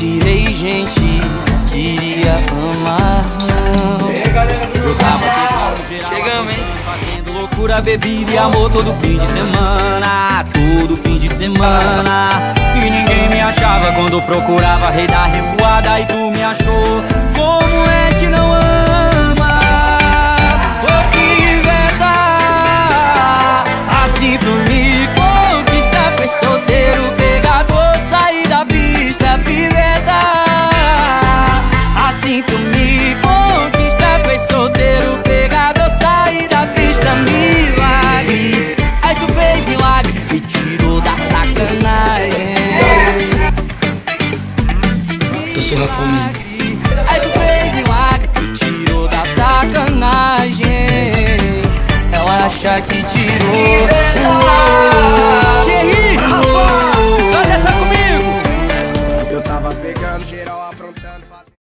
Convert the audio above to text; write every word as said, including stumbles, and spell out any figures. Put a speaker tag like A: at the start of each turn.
A: virei gente, queria amar, não. Eu tava pegando geral, chegamos, hein? Fazendo loucura, bebida e amor todo fim de semana, todo fim de semana. E ninguém me achava quando eu procurava rei da revoada, e tu me achou. Como é que não ama? Ô piveta, assim tu me conquista. Foi solteiro, pegador, saí da pista, piveta. Assim tu me conquista. Foi solteiro, pegador, saí da pista, milagre. Aí tu fez milagre, me tirou da sacanagem.
B: Eu sou Rafael.
A: Aí tu fez milagre, me tirou da sacanagem. Ela acha que tirou. Thierry, canta essa comigo.
C: Eu tava pegando geral, aprontando.